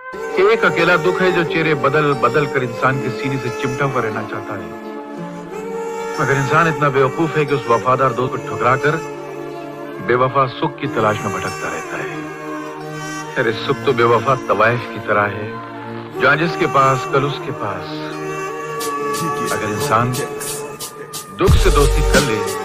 एक अकेला दुख है जो चेहरे बदल बदल कर इंसान के सीने से चिमटा हुआ रहना चाहता है, मगर इंसान इतना बेवकूफ है कि उस वफादार दोस्त को ठुकरा कर बेवफा सुख की तलाश में भटकता रहता है। अरे सुख तो बेवफा तवाइफ की तरह है, जहां जिसके पास कल उसके पास। अगर इंसान दुख से दोस्ती कर ले